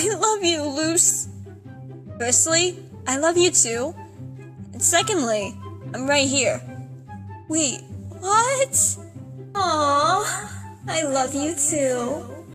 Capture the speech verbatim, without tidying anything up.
I love you, Luce. Firstly, I love you too. And secondly, I'm right here. Wait, what? Aww, I love you too.